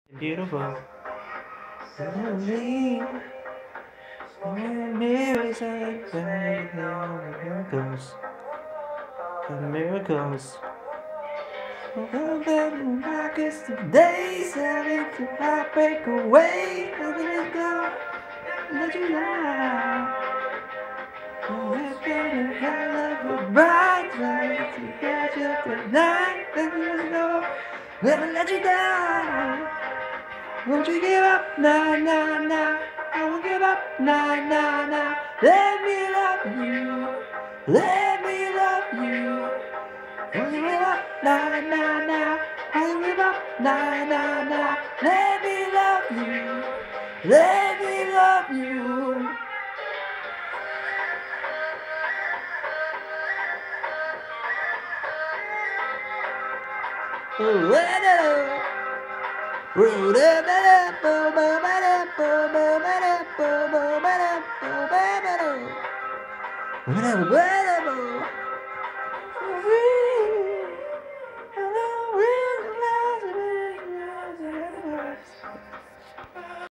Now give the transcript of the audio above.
Beautiful. Lonely. Mirrors are miracles. Miracles. Back is the days that it could break away. Let it go. Let you lie. Let it hell of a bright light to catch up tonight. Let it go. Let you die. Won't you give up? Nah, nah, nah. I won't give up. Nah, nah, nah. Let me love you. Let me love you. Won't you give up? Nah, nah, nah. Won't you give up? Nah, nah, nah. Let me love you. Let me love you. Whatever.